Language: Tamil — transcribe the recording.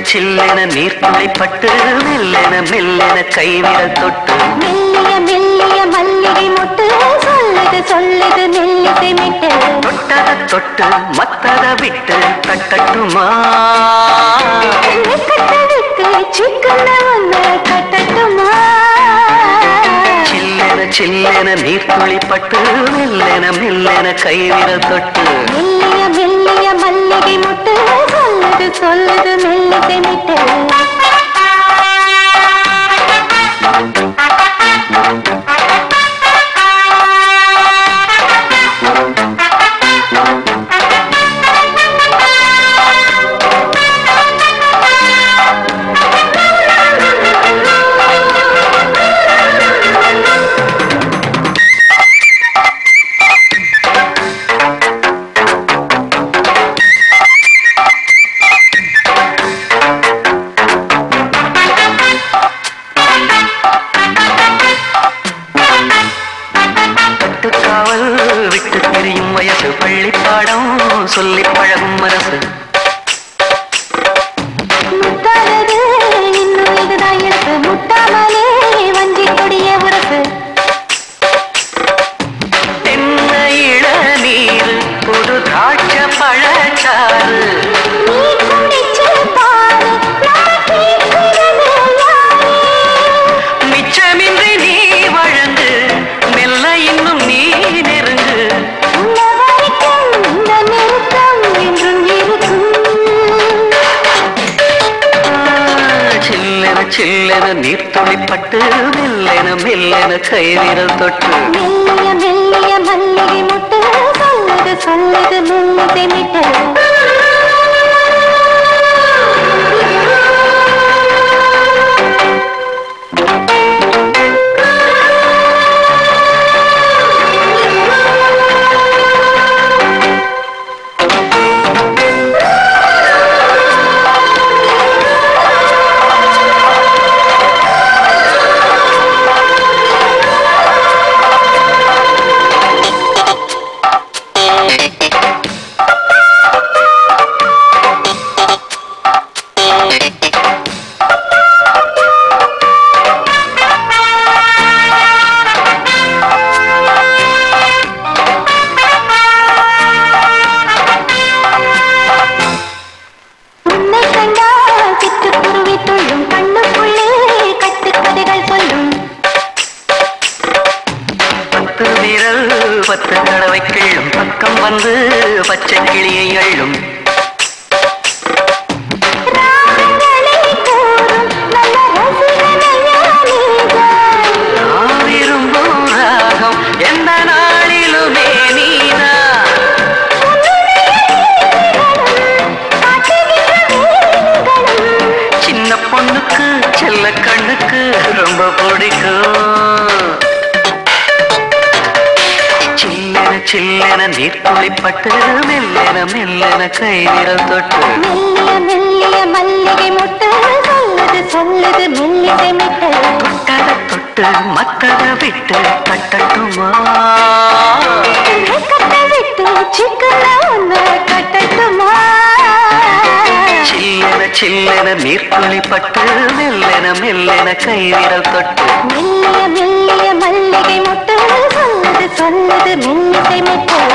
சில்லென நீர்த்துளிப்பட்டு மெல்லென மெல்லென கைவிரல் தொட்டு மெல்லிய மெல்லிய மல்லிகை மொட்டு சொல்லுது சொல்லுது மெல்லிசை மிட்டு தொட்டத தொட்டு மத்தத விட்டு கட்டட்டுமா கட்ட விட்டு சிக்கன ஒன்று கட்டட்டுமா சில்லென சில்லென நீர்த்துளிப்பட்டு மெல்லென மெல்லென கைவிரல் தொட்டு மெல்லிய மெல்லிய மல்லிகை மொட்டு சொல்லுது சொல்லுது மெல்லிசை மிட்டு விட்டு திரியும் வயசு பள்ளிப்பாடம் சொல்லி பழகும் மனசு முத்தானது இன்னும் இதுதான் எனக்கு முட்டாமலே வஞ்சி கொடிய உரசு தென்னை இளநீர் புது திராட்ச பழச்சாறு நீ குடிச்சு பாரு நான் கேட்கிறது யாரு மிச்சமின்றி நீ வழங்கு மெல்ல இன்னும் நீ நெருங்கு உன்ன வரைக்கும் இந்த நெருக்கம் என்றும் இருக்கும் சில்லென சில்லென நீர்த்துளிப்பட்டு மெல்லென மெல்லென கைவிரல் தொட்டு மெல்லிய மெல்லிய மல்லிகை முட்டு சொல்லுது சொல்லுது மெல்லிசை மிட்டு பத்து தடவை கிள்ளும் பக்கம் வந்து பச்சை கிளியை அள்ளும் விரும்பும் ராகம் எந்த நாளிலுமே நீனா சின்ன பொண்ணுக்கு செல்ல கண்ணுக்கு ரொம்ப பிடிக்கும் சில்லென நீர்த்துளிப்பட்டு மெல்லென மெல்லென கைவிரல் தொட்டு மெல்லிய மெல்லிய மல்லிகை மொட்டு சொல்லுது சொல்லுது மெல்லிசை மிட்டு தொட்டத தொட்டு மத்தத விட்டு கட்டட்டுமா கட்ட விட்டு சிக்கன ஒன்று கட்டட்டுமா சில்லென சில்லென நீர்த்துளிப்பட்டு மெல்லென மெல்லென கைவிரல் தொட்டு மெல்லிய மெல்லிய மல்லிகை மொட்டு சொல்லுது சொல்லுது மெல்லிசை மிட்டு